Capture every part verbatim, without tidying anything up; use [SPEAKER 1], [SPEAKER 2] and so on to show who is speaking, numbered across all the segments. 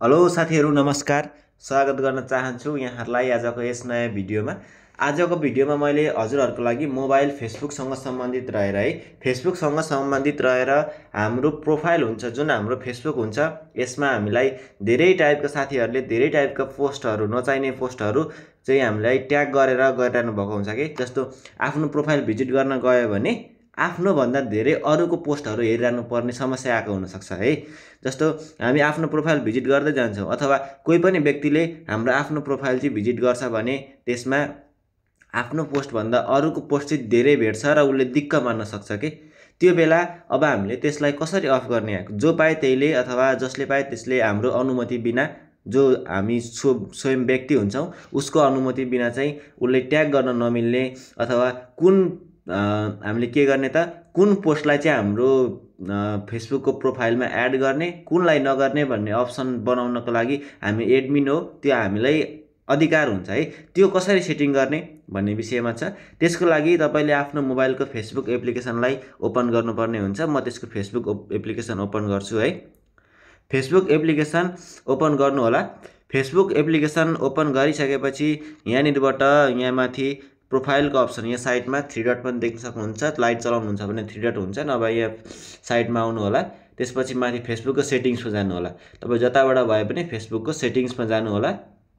[SPEAKER 1] Hello साथीहरु नमस्कार। स्वागत गर्न चाहन्छु यहाँहरुलाई आजको यस नयाँ भिडियोमा। आजको भिडियोमा मैले हजुरहरुको लागि मोबाइल फेसबुकसँग सम्बन्धित रहेर है फेसबुकसँग सम्बन्धित रहेर हाम्रो प्रोफाइल हुन्छ जुन हाम्रो फेसबुक हुन्छ यसमा हामीलाई धेरै टाइपका साथीहरुले धेरै टाइपका पोस्टहरु नचाहिने पोस्टहरु चाहिँ हामीलाई ट्याग गरेर गरिरहनु भएको हुन्छ के। जस्तो आफ्नो प्रोफाइल भिजिट गर्न गयो भने आफ्नो भन्दा धेरै अरूको पोस्टहरु हेरिरहनु पर्ने समस्या आएको हुन सक्छ है। जस्तो हामी आफ्नो प्रोफाइल भिजिट गर्दै जान्छौं अथवा कोही पनि व्यक्तिले हाम्रो आफ्नो प्रोफाइल चाहिँ भिजिट गर्छ भने त्यसमा आफ्नो पोस्ट भन्दा अरूको पोस्ट चाहिँ धेरै भेट्छ र उले दिक्क मान्न सक्छ के। त्यो बेला अब हामीले त्यसलाई कसरी अफ गर्ने, जो पाए त्यहीले अथवा जसले पाए त्यसले हाम्रो अनुमति बिना, जो हामी स्वयं व्यक्ति हुन्छौं उसको अनुमति बिना चाहिँ उले ट्याग गर्न नमिल्ने अथवा कुन हामीले के गर्ने त कुन पोस्टलाई चाहिँ हाम्रो फेसबुकको प्रोफाइलमा एड गर्ने कुनलाई नगर्ने भन्ने अप्सन बनाउनको लागि हामी एडमिन हो, त्यो हामीलाई अधिकार हुन्छ है। त्यो कसरी सेटिङ गर्ने भन्ने विषयमा छ। त्यसको लागि तपाईले आफ्नो मोबाइलको फेसबुक एप्लिकेसनलाई ओपन गर्नुपर्ने हुन्छ। म त्यसको फेसबुक एप्लिकेसन ओपन गर्छु है। फेसबुक एप्लिकेसन ओपन गर्नु होला। फेसबुक एप्लिकेसन ओपन गरिसकेपछि यहाँनिरबाट यहाँ माथि प्रोफाइलको अप्सन यहाँ साइडमा थ्री डट पनि देख्न सक्नुहुन्छ। लाइट चलाउनुहुन्छ भने थ्री डट हुन्छ, नभए यहाँ साइडमा आउनु होला। त्यसपछि माथि फेसबुकको सेटिङ्समा जानु होला। तपाई जताबाट भए पनि फेसबुकको सेटिङ्समा जानु होला।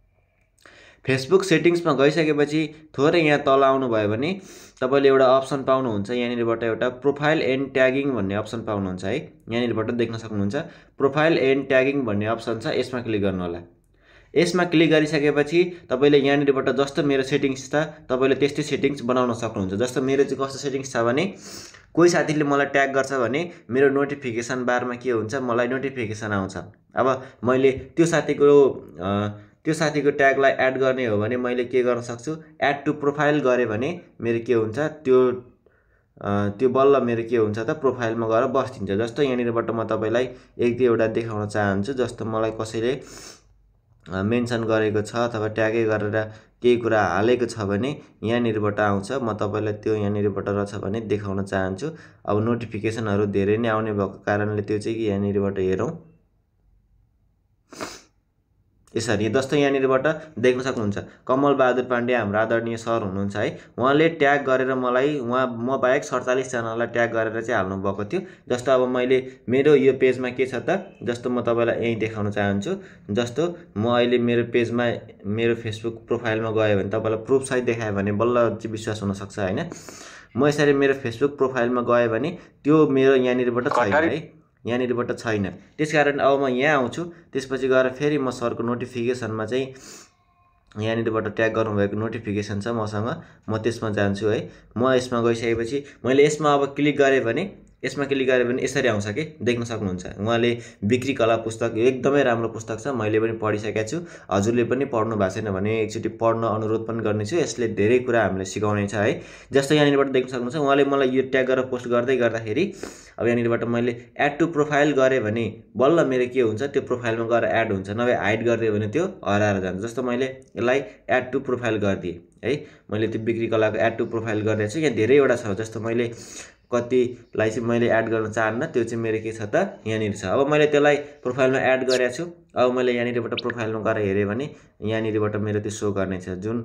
[SPEAKER 1] फेसबुक सेटिङ्समा गइसकेपछि थोरै यहाँ तल आउनु भयो भने तपाईले एउटा अप्सन पाउनुहुन्छ। यहाँनिरबाट एउटा प्रोफाइल एन्ड ट्यागिङ भन्ने अप्सन पाउनुहुन्छ है। यहाँनिरबाट देख्न सक्नुहुन्छ प्रोफाइल एन्ड ट्यागिङ भन्ने अप्सन छ, यसमा क्लिक गर्नु होला। यसमा क्लिक गरिसकेपछि तपाईले यहाँनिरबाट जस्तो मेरो सेटिङ्स छ तपाईले त्यस्तै सेटिङ्स बनाउन सक्नुहुन्छ। जस्तो मेरो चाहिँ कस्तो सेटिङ्स छ भने कोही साथीले मलाई ट्याग गर्छ भने मेरो नोटिफिकेसन बारमा के हुन्छ, मलाई नोटिफिकेसन आउँछ। अब मैले त्यो साथीको त्यो साथीको ट्यागलाई एड गर्ने हो भने मैले के गर्न सक्छु, एड टु प्रोफाइल गरे भने मेरो के हुन्छ, त्यो त्यो बल्ल मेरो के हुन्छ त प्रोफाइलमा गएर बस्दिन्छ। जस्तो यहाँनिरबाट म तपाईलाई एक दुईवटा देखाउन चाहन्छु। जस्तो मलाई कसैले मेन्सन गरेको छ अथवा ट्यागै गरेर केही कुरा हालेको छ भने यहाँनिरबाट आउँछ। म तपाईलाई त्यो यहाँनिरबाट रहेछ भने देखाउन चाहन्छु। अब नोटिफिकेसनहरु धेरै नै आउने भएको कारणले त्यो चाहिँ यहाँनिरबाट हेरौं। यसरी जस्तो यहाँनिरबाट देख्न सक्नुहुन्छ कमल बहादुर पाण्डे हाम्रो आदरणीय सर हुनुहुन्छ है। उहाँले ट्याग गरेर मलाई उहाँ म बाहेक सैंतालीस जनालाई ट्याग गरेर चाहिँ हाल्नु भएको थियो। जस्तो अब मैले मेरो यो पेजमा के छ त, जस्तो म तपाईलाई यही देखाउन चाहन्छु। जस्तो म अहिले मेरो पेजमा मेरो फेसबुक प्रोफाइलमा गए भने तपाईलाई प्रुफ सहित देखाए भने बल्ल चाहिँ विश्वास हुन सक्छ हैन। म यसरी मेरो फेसबुक प्रोफाइलमा गए भने त्यो मेरो यहाँनिरबाट छैन है, यहाँनिरबाट छैन। त्यसकारण अब म यहाँ आउँछु। त्यसपछि गएर फेरि म सरको नोटिफिकेसनमा चाहिँ यहाँनिरबाट ट्याग गर्नुभएको नोटिफिकेसन छ मसँग, म त्यसमा जान्छु है। म यसमा गइसकेपछि मैले यसमा अब क्लिक गरे भने यसमा क्लिक गरे भने यसरी आउँछ के, देख्न सक्नुहुन्छ। उहाँले बिक्री कला पुस्तक एकदमै राम्रो पुस्तक छ, मैले पनि पढिसकेको छु। हजुरले पनि पढ्नु भएको छैन भने एकचोटि पढ्न अनुरोध पनि गर्नेछु। यसले धेरै कुरा हामीले सिकाउने छ है। जस्तो यहाँनिरबाट देख्न सक्नुहुन्छ उहाँले मलाई यो ट्याग गरेर पोस्ट गर्दै गर्दाखेरि अब यहाँनिरबाट मैले एड टु प्रोफाइल गरे भने बल्ल मेरो के हुन्छ, त्यो प्रोफाइलमा गएर एड हुन्छ, नभए हाइड गरिदियो भने त्यो हराएर जान्छ। जस्तो मैले यसलाई एड टु प्रोफाइल गरिदिए है। मैले त्यो बिक्री कलाको एड टु प्रोफाइल गरिदिएको छु। यहाँ धेरैवटा छ। जस्तो मैले कतिलाई चाहिँ मैले एड गर्न चाहन्न, त्यो चाहिँ मेरो के छ त यहाँनिर छ। अब मैले त्यसलाई प्रोफाइलमा एड गरेको छु। अब मैले यहाँनिरबाट प्रोफाइलमा गएर हेरेँ भने यहाँनिरबाट मेरो त्यो सो गर्ने छ। जुन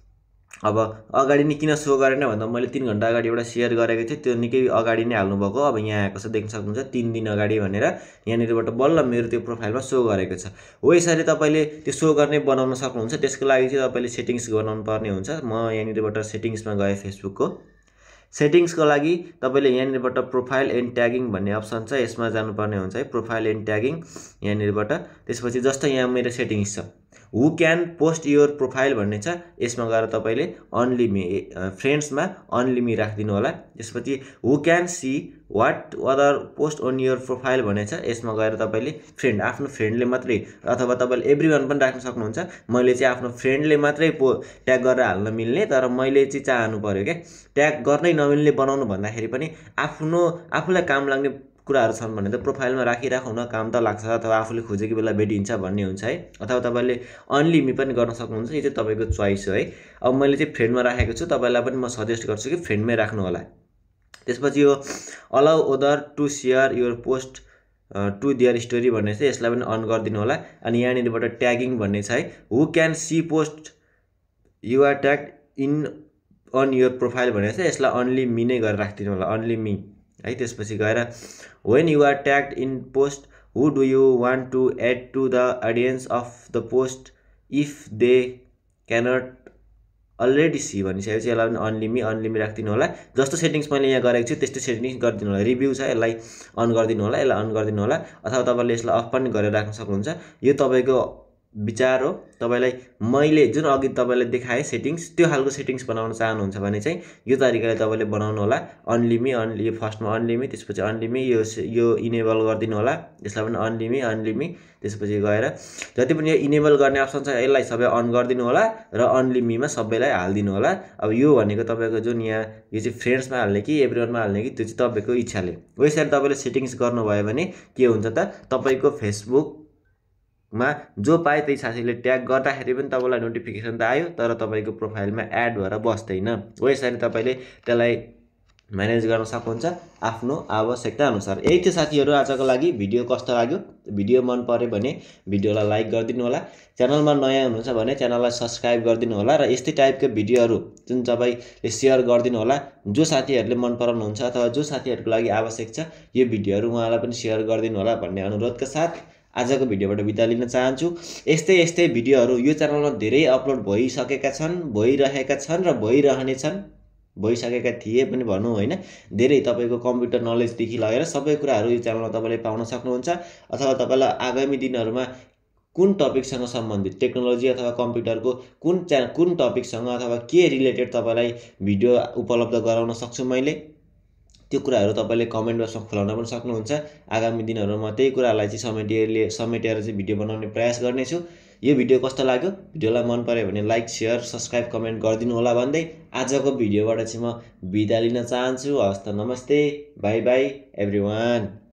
[SPEAKER 1] अब अगाडि नै किन सो गरेन भन्दा मैले तीन घण्टा अगाडि एउटा शेयर गरेको थिएँ, त्यो निकै अगाडि नै हाल्नु भएको। अब यहाँ आएको छ देख्न सक्नुहुन्छ तीन दिन अगाडि भनेर यहाँनिरबाट बल्ल मेरो त्यो प्रोफाइलमा सो गरेको छ। हो यसरी तपाईले त्यो सो गर्ने बनाउन सक्नुहुन्छ। त्यसको लागि चाहिँ तपाईले सेटिङ्स बनाउनु पर्ने हुन्छ। म यहाँनिरबाट सेटिङ्समा गए फेसबुकको सेटिङ्सको लागि तपाईले यहाँनिरबाट प्रोफाइल एन्ड ट्यागिङ भन्ने अप्सन छ, यसमा जानुपर्ने हुन्छ है। प्रोफाइल एन्ड ट्यागिङ यहाँनिरबाट। त्यसपछि जस्तो यहाँ मेरो सेटिङ्स छ who can post your profile भन्ने छ, यसमा गएर तपाईले अनली मी फ्रेन्ड्समा अनली मी राखिदिनु होला। त्यसपछि who can see what other post on your profile भन्ने छ, यसमा गएर तपाईले फ्रेन्ड आफ्नो फ्रेन्डले मात्रै अथवा तपाईले एभ्रीवन पनि राख्न सक्नुहुन्छ। मैले चाहिँ आफ्नो फ्रेन्डले मात्रै पो ट्याग गरेर हाल्न मिल्ने, तर मैले चाहिँ चाहनु पर्यो के ट्याग गर्नै नमिल्ने बनाउनु भन्दाखेरि पनि आफ्नो आफूलाई काम लाग्ने कुराहरु छन् भने त प्रोफाइलमा राखिराखौँ न, काम त लाग्छ अथवा आफूले खोजेको बेला भेटिन्छ भन्ने हुन्छ है। अथवा तपाईले अनली मी पनि गर्न सक्नुहुन्छ, यो चाहिँ तपाईको चोइस हो है। अब मैले चाहिँ फ्रेन्डमा राखेको छु, तपाईलाई पनि म सजेस्ट गर्छु कि फ्रेन्डमै राख्नु होला। त्यसपछि यो allow other to share your post to their story भन्ने छ, यसलाई पनि अन गरिदिनु होला। अनि यहाँनिरबाट ट्यागिङ भन्ने छ है, who can see post you are tag in on your profile भनेको छ, यसलाई अन्ली मी नै गरेर राखिदिनु होला, अन्ली मी है। त्यसपछि गएर when you are tagged in post who do you want to add to the audience of the post if they cannot already see भनिसकेपछि यसलाई पनि अनलिमी अनलिमी राखिदिनु होला। जस्तो सेटिङ्स मैले यहाँ गरेको छु त्यस्तै सेटिङ्स गरिदिनु होला। रिभ्यू छ यसलाई अन गरिदिनु होला, यसलाई अन गरिदिनु होला, अथवा तपाईँले यसलाई अफ पनि गरेर राख्न सक्नुहुन्छ। यो तपाईँको विचार हो। तपाईँलाई मैले जुन अघि तपाईँलाई देखाएँ सेटिङ्स त्यो खालको सेटिङ्स बनाउन चाहनुहुन्छ भने चाहिँ यो तरिकाले तपाईँले बनाउनु होला। अनलिमी अनलि फर्स्टमा अनलिमी, त्यसपछि अनलिमी, यो यो इनेबल गरिदिनु होला, यसलाई पनि अनलिमी अनलिमी। त्यसपछि गएर जति पनि यो इनेबल गर्ने अप्सन छ यसलाई सबै अन गरिदिनु होला र अनलिमीमा सबैलाई हालिदिनु होला। अब यो भनेको तपाईँको जुन यहाँ यो चाहिँ फ्रेन्ड्समा हाल्ने कि एभ्रिवानमा हाल्ने कि त्यो चाहिँ तपाईँको इच्छाले। वेबसाइट तपाईँले सेटिङ्स गर्नुभयो भने के हुन्छ त, तपाईँको फेसबुकमा जो पाए त्यही साथीले ट्याग गर्दाखेरि पनि तपाईँलाई नोटिफिकेसन त आयो, तर तपाईँको प्रोफाइलमा एड भएर बस्दैन। यसरी तपाईँले त्यसलाई म्यानेज गर्न सक्नुहुन्छ आफ्नो आवश्यकता अनुसार। यही थियो साथीहरू आजको लागि। भिडियो कस्तो लाग्यो, भिडियो मन पर्यो भने भिडियोलाई लाइक गरिदिनु होला। च्यानलमा नयाँ हुनुहुन्छ भने च्यानललाई सब्सक्राइब गरिदिनु होला र यस्तै टाइपको भिडियोहरू जुन तपाईँले सेयर गरिदिनु होला। जो साथीहरूले मन पराउनुहुन्छ अथवा जो साथीहरूको लागि आवश्यक छ यो भिडियोहरू उहाँलाई पनि सेयर गरिदिनु होला भन्ने अनुरोधका साथ आजको भिडियोबाट बिदा लिन चाहन्छु। यस्तै यस्तै भिडियोहरू यो च्यानलमा धेरै अपलोड भइसकेका छन्, भइरहेका छन् र भइरहनेछन्। भइसकेका थिए पनि भनौँ होइन, धेरै तपाईँको कम्प्युटर नलेजदेखि लगेर सबै कुराहरू यो च्यानलमा तपाईँले पाउन सक्नुहुन्छ। अथवा तपाईँलाई आगामी दिनहरूमा कुन टपिकसँग सम्बन्धित टेक्नोलोजी अथवा कम्प्युटरको कुन च्या कुन टपिकसँग अथवा के रिलेटेड तपाईँलाई भिडियो उपलब्ध गराउन सक्छु मैले, त्यो कुराहरू तपाईँले कमेन्ट बक्समा खुलाउन पनि सक्नुहुन्छ। आगामी दिनहरूमा त्यही कुरालाई चाहिँ समेटेर समेटेर चाहिँ भिडियो बनाउने प्रयास गर्नेछु। यो भिडियो कस्तो लाग्यो, भिडियोलाई मन पर्यो भने लाइक सेयर सब्सक्राइब कमेन्ट गरिदिनु होला भन्दै आजको भिडियोबाट चाहिँ म बिदा लिन चाहन्छु। हवस् त, नमस्ते, बाई बाई एभ्रिवान।